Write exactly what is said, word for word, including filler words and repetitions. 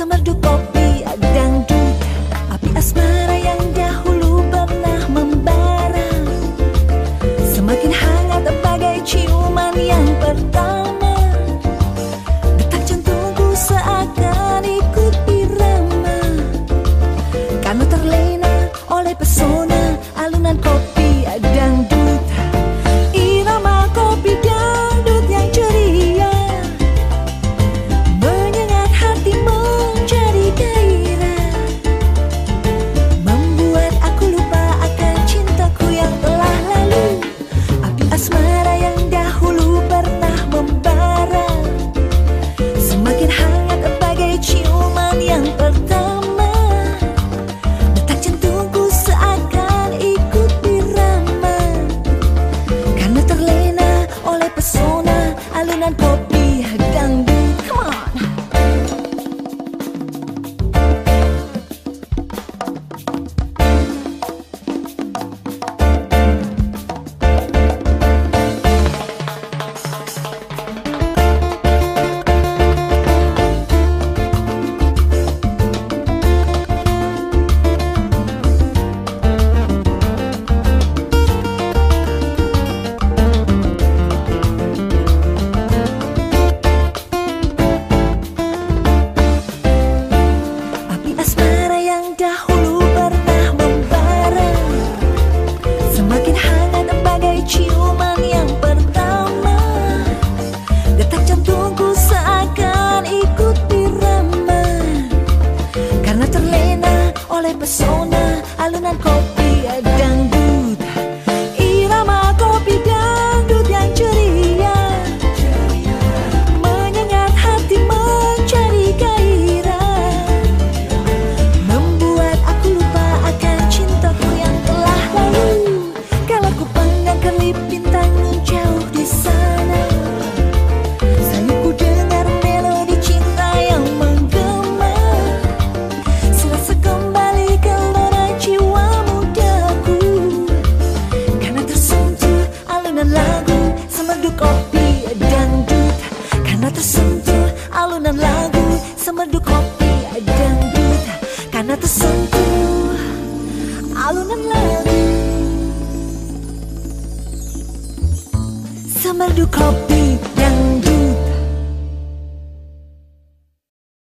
semerdu kopi dangdut, api asmara yang dahulu pernah membara, semakin hangat bagai ciuman yang pertama. Detak jantungku seakan ikut irama, karena terlena oleh pesona alunan kopi dangdut. Irama kopi dangdut yang ceria menyengat hati menjadi gairah, membuat aku lupa akan cintaku yang telah lalu. Api asmara yang dahulu pernah membara, semakin hangat bagai ciuman yang pertama. Detak jantungku seakan ikut irama, karena terlena oleh pesona alunan kopi dangdut. Come on. Api asmara yang dahulu pernah membara, semakin hangat bagai ciuman yang pertama. Detak jantungku seakan ikut irama, karena terlena oleh pesona alunan kopi dangdut. Irama kopi dangdut yang ceria menyengat hati menjadi gairah, membuat aku lupa akan cintaku yang telah lalu. Kalau ku pandang kelip bintang jauh di sana, sayangku dengar melodi cinta yang menggema, serasa kembali gelora jiwa mudaku, karena tersentuh alunan lagu semerdu kopi dangdut. Karena tersentuh alunan lagu semerdu kopi dangdut, karena tersentuh alunan lagu semerdu kopi